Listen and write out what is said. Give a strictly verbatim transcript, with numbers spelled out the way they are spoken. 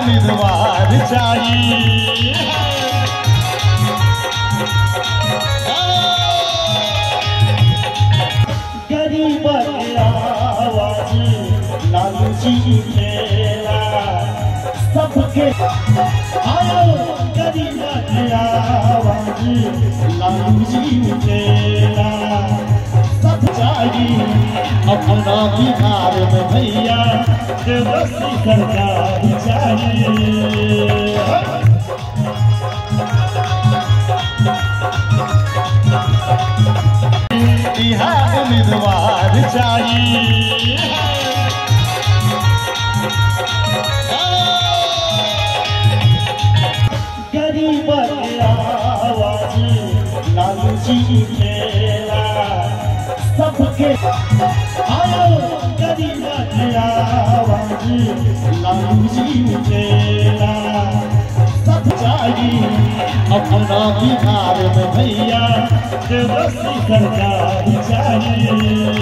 उम्मीदवार चाहिए। गरीब की आवाज लालू जी मेरा सबके आयो, गरीब की आवाज लालू जी मेरा सब चाहिए। अपना बिहार में भैया तेजस्वी सरकार चाहिए। बिहार उम्मीदवार चाहिए। गरीब की आवाज लालू जी मेरा सबके आयो, गरीब की आवाज लालू जी मेरा सब चाहिए। अपना बिहार में भैया तेजस्वी सरकार चाहिए।